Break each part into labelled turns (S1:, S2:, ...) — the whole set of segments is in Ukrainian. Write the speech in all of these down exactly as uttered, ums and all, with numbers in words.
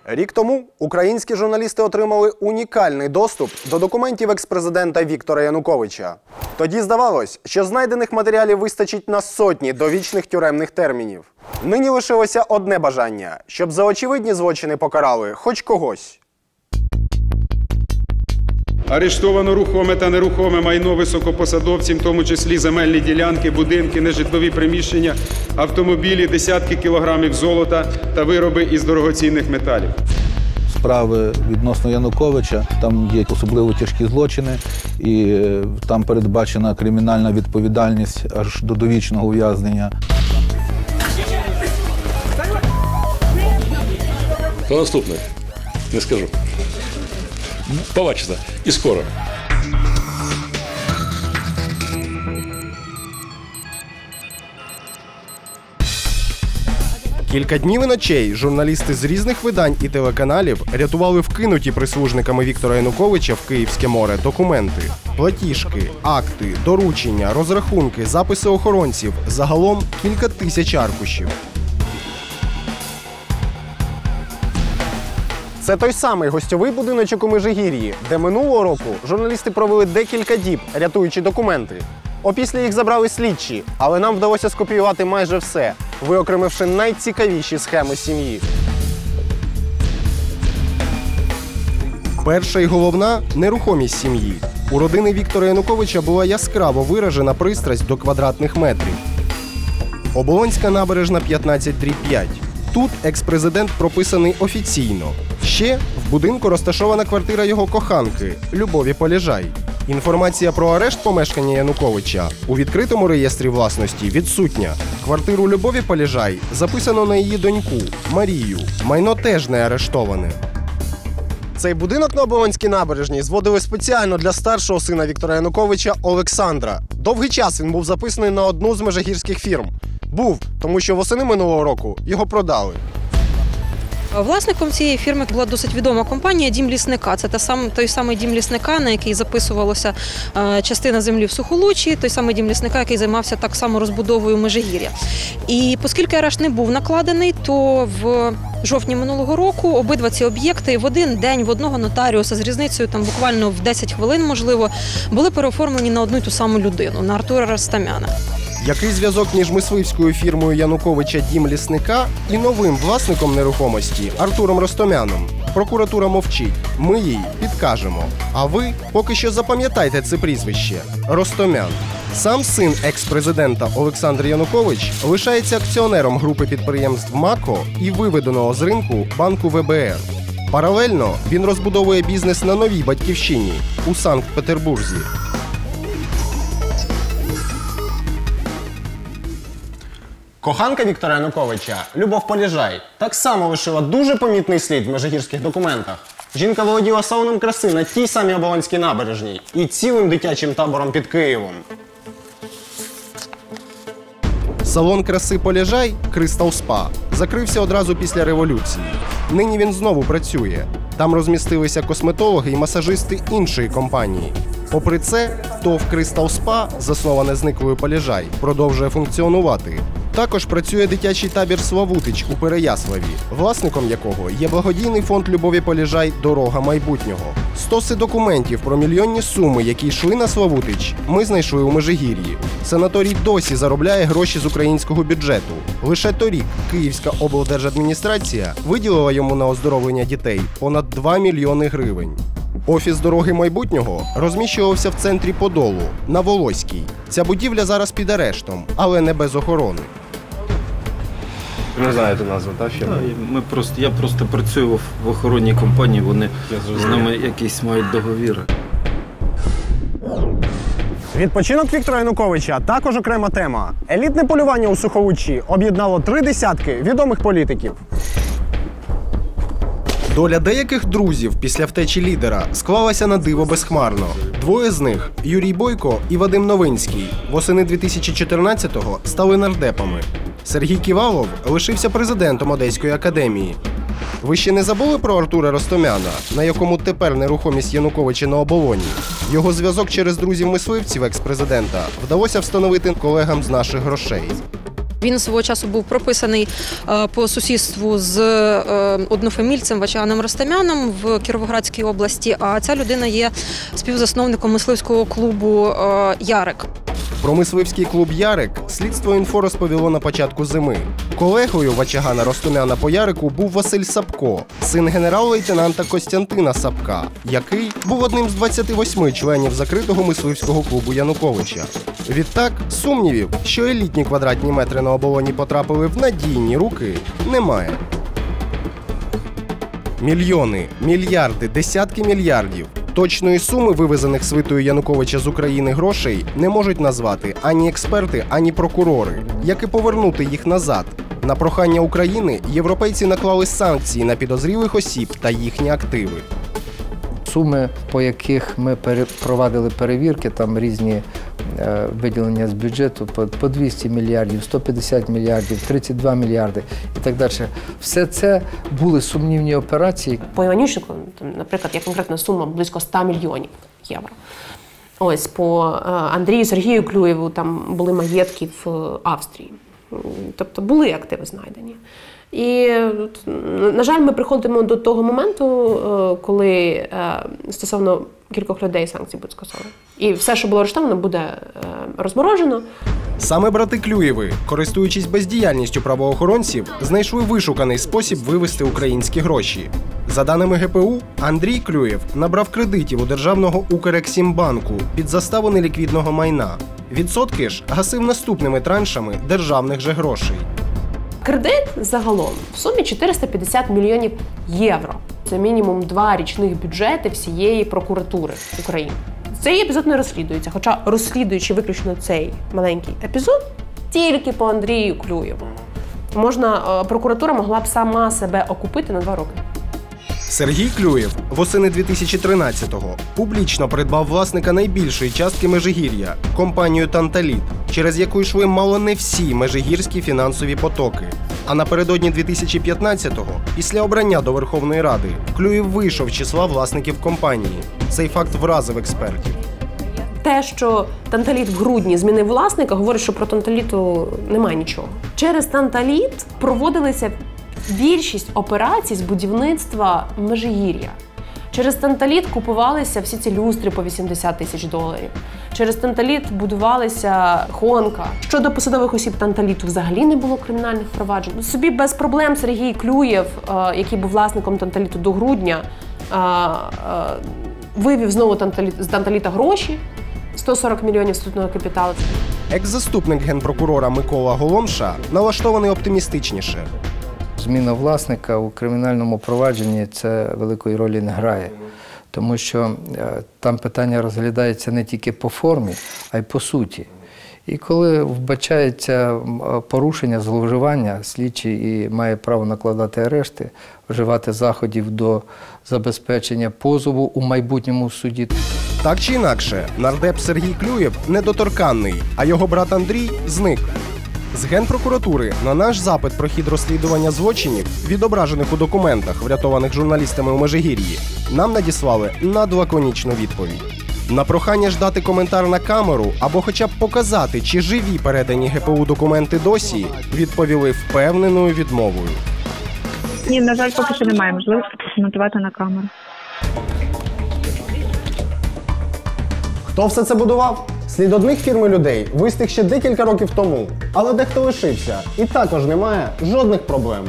S1: Рік тому українські журналісти отримали унікальний доступ до документів екс-президента Віктора Януковича. Тоді здавалось, що знайдених матеріалів вистачить на сотні довічних тюремних термінів. Нині лишилося одне бажання – щоб за очевидні злочини покарали хоч когось.
S2: Арештовано рухоме та нерухоме майно високопосадовців, в тому числі земельні ділянки, будинки, нежитлові приміщення, автомобілі, десятки кілограмів золота та вироби із дорогоцінних металів.
S3: Справи відносно Януковича, там є особливо тяжкі злочини, і там передбачена кримінальна відповідальність аж до довічного ув'язнення.
S4: Хто наступний? Не скажу. Побачите. І скоро.
S1: Кілька днів і ночей журналісти з різних видань і телеканалів рятували вкинуті прислужниками Віктора Януковича в Київське море документи. Платіжки, акти, доручення, розрахунки, записи охоронців. Загалом кілька тисяч аркушів. Це той самий гостьовий будиночок у Межигір'ї, де минулого року журналісти провели декілька діб, рятуючи документи. Опісля їх забрали слідчі, але нам вдалося скопіювати майже все, виокремивши найцікавіші схеми сім'ї. Перша і головна – нерухомість сім'ї. У родини Віктора Януковича була яскраво виражена пристрасть до квадратних метрів. Оболонська набережна п'ятнадцять дріб п'ять. Тут екс-президент прописаний офіційно. Ще в будинку розташована квартира його коханки – Любові Полежай. Інформація про арешт помешкання Януковича у відкритому реєстрі власності відсутня. Квартиру Любові Полежай записано на її доньку – Марію. Майно теж не арештоване. Цей будинок на Оболонській набережній зводили спеціально для старшого сина Віктора Януковича Олександра. Довгий час він був записаний на одну з межигірських фірм. Був, тому що восени минулого року його продали.
S5: Власником цієї фірми була досить відома компанія «Дім лісника». Це та сам, той самий дім лісника, на який записувалася е, частина землі в Сухолуччі, той самий дім лісника, який займався так само розбудовою Межигір'я. І оскільки арешт не був накладений, то в жовтні минулого року обидва ці об'єкти в один день в одного нотаріуса з різницею там буквально в десять хвилин, можливо, були переоформлені на одну й ту саму людину – на Артура Ростомяна.
S1: Який зв'язок між мисливською фірмою Януковича «Дім лісника» і новим власником нерухомості Артуром Ростомяном? Прокуратура мовчить. Ми їй підкажемо. А ви поки що запам'ятайте це прізвище – Ростомян. Сам син екс-президента Олександр Янукович лишається акціонером групи підприємств «МАКО» і виведеного з ринку банку «Ве Бе Ер». Паралельно він розбудовує бізнес на новій батьківщині – у Санкт-Петербурзі. Коханка Віктора Януковича, Любов Полежай, так само лишила дуже помітний слід в межигірських документах. Жінка володіла салоном краси на тій самій Оболонській набережній і цілим дитячим табором під Києвом. Салон краси Полежай «Кристал Спа» закрився одразу після революції. Нині він знову працює. Там розмістилися косметологи і масажисти іншої компанії. Попри це, ТОВ «Кристал Спа», засноване зниклою Полежай, продовжує функціонувати. Також працює дитячий табір «Славутич» у Переяславі, власником якого є благодійний фонд Любові Полежай «Дорога майбутнього». Стоси документів про мільйонні суми, які йшли на Славутич, ми знайшли у Межигір'ї. Санаторій досі заробляє гроші з українського бюджету. Лише торік Київська облдержадміністрація виділила йому на оздоровлення дітей понад два мільйони гривень. Офіс «Дороги майбутнього» розміщувався в центрі Подолу, на Волоській. Ця будівля зараз під арештом, але не без охорони.
S6: Не знаєте назву, так, фірми?
S7: Ми просто, я просто працюю в, в охоронній компанії, вони з нами якісь мають договіри.
S1: Відпочинок Віктора Януковича – також окрема тема. Елітне полювання у Сухолуччі об'єднало три десятки відомих політиків. Доля деяких друзів після втечі лідера склалася на диво безхмарно. Двоє з них – Юрій Бойко і Вадим Новинський – восени дві тисячі чотирнадцятого стали нардепами. Сергій Ківалов лишився президентом Одеської академії. Ви ще не забули про Артура Ростомяна, на якому тепер нерухомість Януковича на Оболоні? Його зв'язок через друзів-мисливців екс-президента вдалося встановити колегам з наших грошей.
S5: Він свого часу був прописаний е, по сусідству з е, однофамільцем Вачаганом Ростомяном в Кіровоградській області, а ця людина є співзасновником мисливського клубу е, «Ярик».
S1: Про мисливський клуб «Ярик» слідство інфо розповіло на початку зими. Колегою Вачагана Ростомяна по Ярику був Василь Сапко, син генерал-лейтенанта Костянтина Сапка, який був одним з двадцяти восьми членів закритого мисливського клубу Януковича. Відтак, сумнівів, що елітні квадратні метри на оболоні потрапили в надійні руки, немає. Мільйони, мільярди, десятки мільярдів. Точної суми вивезених свитою Януковича з України грошей не можуть назвати ані експерти, ані прокурори. Як і повернути їх назад? На прохання України європейці наклали санкції на підозрілих осіб та їхні активи.
S6: Суми, по яких ми провадили перевірки, там різні е, виділення з бюджету по, по двісті мільярдів, сто п'ятдесят мільярдів, тридцять два мільярди і так далі. Все це були сумнівні операції.
S8: По Іванющику, наприклад, є конкретна сума близько ста мільйонів євро. Ось по Андрію Сергію Клюєву там були маєтки в Австрії. Тобто були активи знайдені. І, на жаль, ми приходимо до того моменту, коли стосовно кількох людей санкції будуть скасовані. І все, що було арештовано, буде розморожено.
S1: Саме брати Клюєви, користуючись бездіяльністю правоохоронців, знайшли вишуканий спосіб вивести українські гроші. За даними ге пе у, Андрій Клюєв набрав кредитів у державного Укрексімбанку під заставу неліквідного майна. Відсотки ж гасив наступними траншами державних же грошей.
S8: Кредит загалом в сумі чотириста п'ятдесят мільйонів євро. Це мінімум два річних бюджети всієї прокуратури України. Цей епізод не розслідується, хоча розслідуючи виключно цей маленький епізод, тільки по Андрію Клюєву, можна, прокуратура могла б сама себе окупити на два роки.
S1: Сергій Клюєв восени дві тисячі тринадцятого публічно придбав власника найбільшої частки Межигір'я – компанію «Танталіт», через яку йшли мало не всі межигірські фінансові потоки. А напередодні дві тисячі п'ятнадцятого, після обрання до Верховної Ради, Клюєв вийшов з числа власників компанії. Цей факт вразив експертів.
S8: Те, що «Танталіт» в грудні змінив власника, говорить, що про «Танталіту» немає нічого. Через «Танталіт» проводилися більшість операцій з будівництва Межигір'я. Через «Танталіт» купувалися всі ці люстри по вісімдесят тисяч доларів. Через «Танталіт» будувалися Хонка. Щодо посадових осіб «Танталіту» взагалі не було кримінальних проваджень. Собі без проблем Сергій Клюєв, який був власником «Танталіту» до грудня, вивів знову з «Танталіта» гроші, сто сорок мільйонів статутного капіталу.
S1: Екс-заступник генпрокурора Микола Голомша налаштований оптимістичніше.
S6: Зміна власника у кримінальному провадженні це великої ролі не грає, тому що там питання розглядається не тільки по формі, а й по суті. І коли вбачається порушення, зловживання, слідчий і має право накладати арешти, вживати заходів до забезпечення позову у майбутньому суді.
S1: Так чи інакше, нардеп Сергій Клюєв недоторканний, а його брат Андрій зник. З Генпрокуратури на наш запит про хід розслідування злочинів, відображених у документах, врятованих журналістами у Межигір'ї, нам надіслали надлаконічну відповідь. На прохання ж дати коментар на камеру або хоча б показати, чи живі передані ге пе у документи досі, відповіли впевненою відмовою.
S9: Ні, на жаль, поки що немає можливості прокоментувати на камеру.
S1: Хто все це будував? Слід одних фірм і людей вистиг ще декілька років тому. Але дехто лишився. І також немає жодних проблем.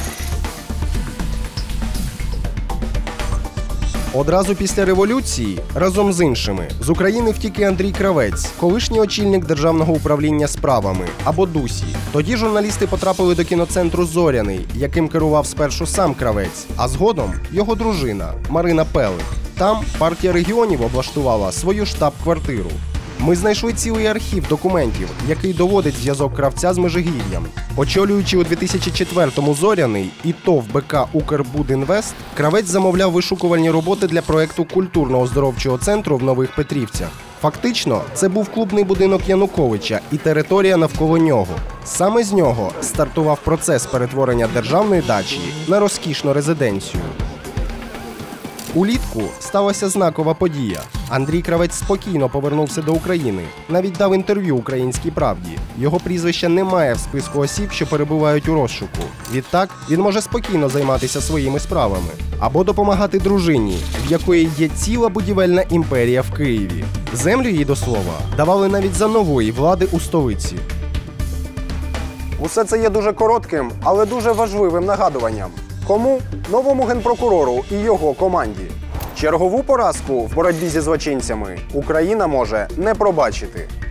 S1: Одразу після революції, разом з іншими, з України втік і Андрій Кравець, колишній очільник Державного управління справами, або ДУСі. Тоді журналісти потрапили до кіноцентру «Зоряний», яким керував спершу сам Кравець, а згодом його дружина Марина Пелих. Там партія регіонів облаштувала свою штаб-квартиру. Ми знайшли цілий архів документів, який доводить зв'язок Кравця з Межигір'ям. Очолюючи у дві тисячі четвертому «Зоряний» і ТОВ БК «Укрбудінвест», Кравець замовляв вишукувальні роботи для проєкту культурно-оздоровчого центру в Нових Петрівцях. Фактично, це був клубний будинок Януковича і територія навколо нього. Саме з нього стартував процес перетворення державної дачі на розкішну резиденцію. Улітку сталася знакова подія. Андрій Кравець спокійно повернувся до України, навіть дав інтерв'ю «Українській правді». Його прізвище немає в списку осіб, що перебувають у розшуку. Відтак, він може спокійно займатися своїми справами. Або допомагати дружині, в якої є ціла будівельна імперія в Києві. Землю їй, до слова, давали навіть за нової влади у столиці. Усе це є дуже коротким, але дуже важливим нагадуванням. Кому? Новому генпрокурору і його команді. Чергову поразку в боротьбі зі злочинцями Україна може не пробачити.